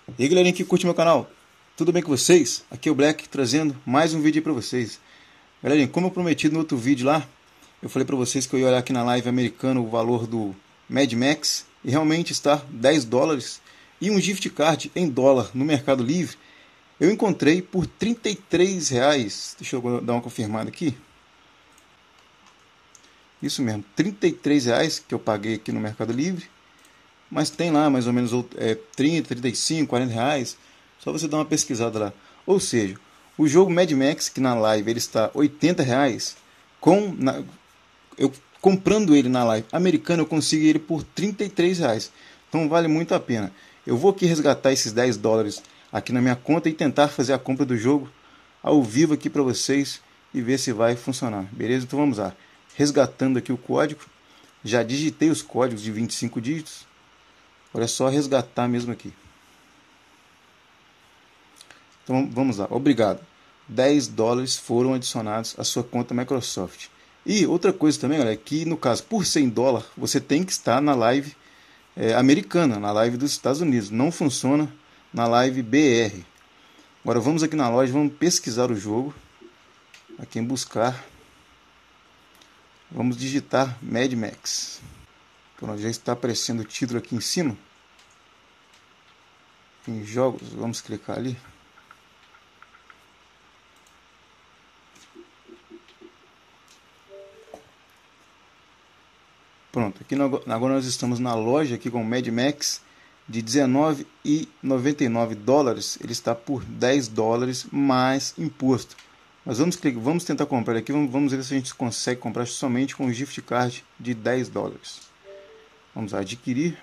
E aí, galerinha que curte meu canal, tudo bem com vocês? Aqui é o Black trazendo mais um vídeo aí pra vocês. Galerinha, como eu prometi no outro vídeo lá, eu falei pra vocês que eu ia olhar aqui na live americana o valor do Mad Max e realmente está $10 e um gift card em dólar no Mercado Livre eu encontrei por R$ 33. Deixa eu dar uma confirmada aqui. Isso mesmo, R$ 33 que eu paguei aqui no Mercado Livre. Mas tem lá mais ou menos 30, 35, R$ 40. Só você dar uma pesquisada lá. Ou seja, o jogo Mad Max, que na live ele está R$ 80, eu comprando ele na live americana eu consigo ele por R$ 33. Então vale muito a pena. Eu vou aqui resgatar esses $10 aqui na minha conta e tentar fazer a compra do jogo ao vivo aqui para vocês e ver se vai funcionar. Beleza? Então vamos lá. Resgatando aqui o código. Já digitei os códigos de 25 dígitos. Olha só, resgatar mesmo aqui. Então vamos lá, obrigado. $10 foram adicionados à sua conta Microsoft. E outra coisa também, galera, é que no caso, por $100, você tem que estar na live americana, na live dos Estados Unidos. Não funciona na live BR. Agora vamos aqui na loja, vamos pesquisar o jogo. Aqui em buscar. Vamos digitar Mad Max. Pronto, já está aparecendo o título aqui em cima. Em jogos, vamos clicar ali. Pronto, aqui agora nós estamos na loja aqui com o Mad Max de $19,99. Ele está por $10 mais imposto. Mas vamos tentar comprar aqui, vamos ver se a gente consegue comprar somente com o gift card de $10. Vamos adquirir.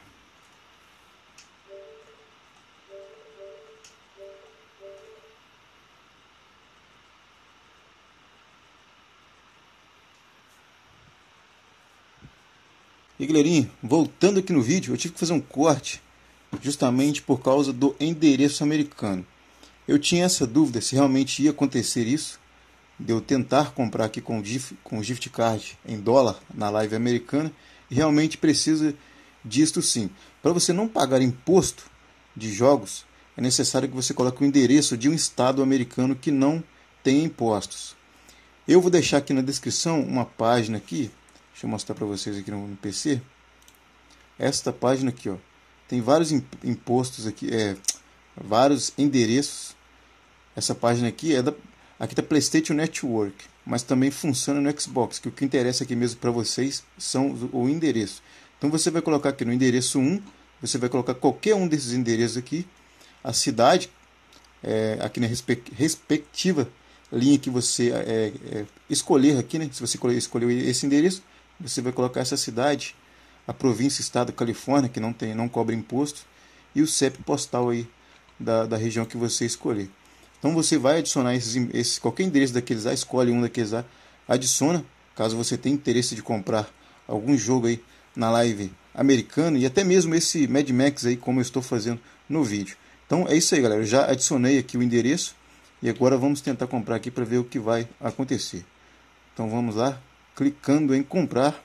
E galerinha, voltando aqui no vídeo, eu tive que fazer um corte justamente por causa do endereço americano. Eu tinha essa dúvida se realmente ia acontecer isso, de eu tentar comprar aqui com o gift card em dólar na live americana, e realmente precisa disto sim. Para você não pagar imposto de jogos, é necessário que você coloque o endereço de um estado americano que não tem impostos. Eu vou deixar aqui na descrição uma página aqui. Deixa eu mostrar para vocês aqui no PC. Esta página aqui, ó, tem vários impostos aqui, vários endereços. Essa página aqui é aqui da PlayStation Network, mas também funciona no Xbox, que o que interessa aqui mesmo para vocês são o endereço. Então você vai colocar aqui no endereço 1, você vai colocar qualquer um desses endereços aqui, a cidade, aqui na respectiva linha que você escolher aqui, né? Se você escolher esse endereço, você vai colocar essa cidade, a província, estado da Califórnia, que não cobra imposto, e o CEP postal aí da região que você escolher. Então você vai adicionar qualquer endereço daqueles lá, escolhe um daqueles lá, adiciona, caso você tenha interesse de comprar algum jogo aí na live americana, e até mesmo esse Mad Max aí, como eu estou fazendo no vídeo. Então é isso aí, galera, eu já adicionei aqui o endereço, e agora vamos tentar comprar aqui para ver o que vai acontecer. Então vamos lá, clicando em comprar,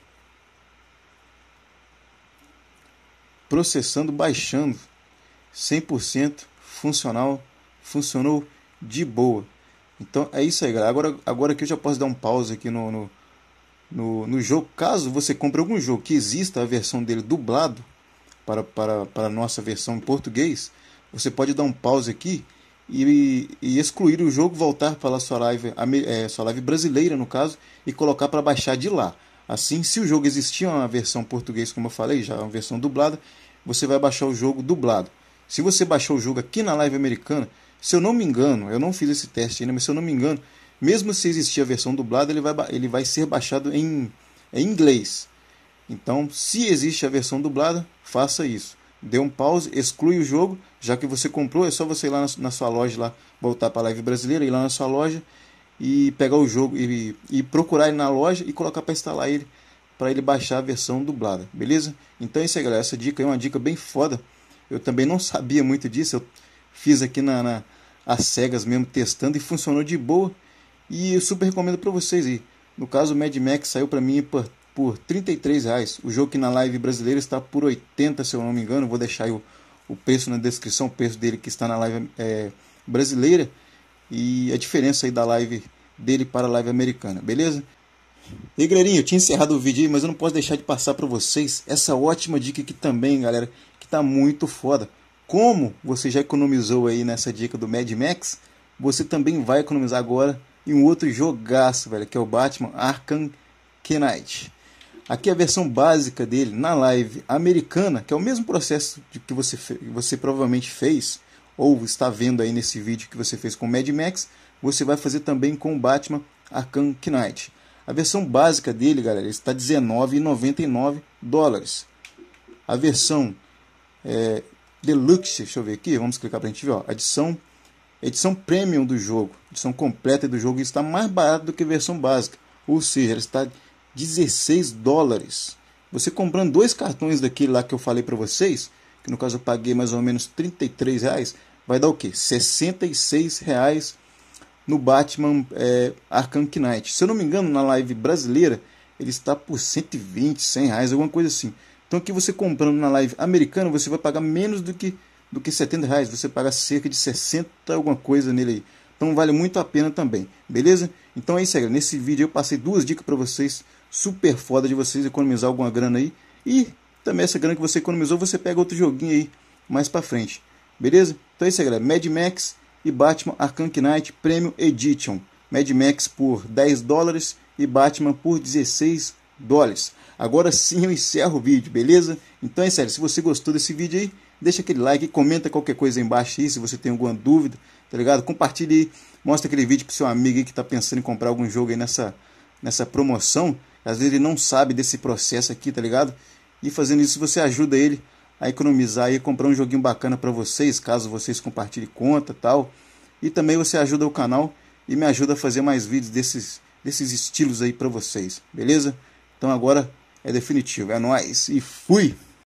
processando, baixando, 100% funcional, funcionou de boa. Então é isso aí, galera. Agora que eu já posso dar um pause aqui no jogo. Caso você compre algum jogo que exista a versão dele dublado para a nossa versão em português, você pode dar um pause aqui e excluir o jogo, voltar para a sua live brasileira, no caso, e colocar para baixar de lá. Assim, se o jogo existia uma versão português, como eu falei, já uma versão dublada, você vai baixar o jogo dublado. Se você baixou o jogo aqui na live americana, se eu não me engano, eu não fiz esse teste ainda, mas se eu não me engano, mesmo se existir a versão dublada, ele vai ser baixado em inglês. Então, se existe a versão dublada, faça isso. Dê um pause, exclui o jogo, já que você comprou, é só você ir lá na sua loja, lá, voltar para a live brasileira, ir lá na sua loja e pegar o jogo e procurar ele na loja e colocar para instalar ele, para ele baixar a versão dublada, beleza? Então é isso aí, galera, essa dica é uma dica bem foda. Eu também não sabia muito disso, eu fiz aqui às cegas mesmo, testando, e funcionou de boa, e eu super recomendo para vocês aí. No caso, o Mad Max saiu para mim por R$ 33. O jogo que na live brasileira está por 80, se eu não me engano. Vou deixar aí o preço na descrição, o preço dele que está na live brasileira e a diferença aí da live dele para a live americana, beleza? E aí, galerinha, eu tinha encerrado o vídeo aí, mas eu não posso deixar de passar para vocês essa ótima dica aqui também, galera, que tá muito foda. Como você já economizou aí nessa dica do Mad Max, você também vai economizar agora em um outro jogaço, velho, que é o Batman Arkham Knight. Aqui é a versão básica dele na live americana, que é o mesmo processo que você provavelmente fez, ou está vendo aí nesse vídeo que você fez com o Mad Max, você vai fazer também com o Batman Arkham Knight. A versão básica dele, galera, está $19,99. A versão Deluxe, deixa eu ver aqui, vamos clicar para a gente ver, ó, edição Premium do jogo, edição completa do jogo, está mais barato do que a versão básica, ou seja, ela está $16. Você comprando 2 cartões daquele lá que eu falei para vocês, que no caso eu paguei mais ou menos R$33, vai dar o que? R$66 no Batman Arkham Knight. Se eu não me engano, na live brasileira ele está por R$120, R$100, alguma coisa assim. Então aqui você comprando na live americana, você vai pagar menos do que R$70, você paga cerca de 60 alguma coisa nele aí. Então vale muito a pena também, beleza? Então é isso aí, nesse vídeo eu passei 2 dicas para vocês, super foda de vocês economizar alguma grana aí. E também essa grana que você economizou, você pega outro joguinho aí mais pra frente, beleza? Então é isso aí, galera, Mad Max e Batman Arkham Knight Premium Edition. Mad Max por $10 e Batman por $16. Agora sim eu encerro o vídeo, beleza? Então é sério, se você gostou desse vídeo aí, deixa aquele like, comenta qualquer coisa aí embaixo aí, se você tem alguma dúvida, tá ligado? Compartilha aí, mostra aquele vídeo pro seu amigo aí que tá pensando em comprar algum jogo aí nessa promoção. Às vezes ele não sabe desse processo aqui, tá ligado? E fazendo isso você ajuda ele a economizar e comprar um joguinho bacana para vocês, caso vocês compartilhem conta e tal. E também você ajuda o canal e me ajuda a fazer mais vídeos desses estilos aí para vocês, beleza? Então agora é definitivo, é nóis e fui!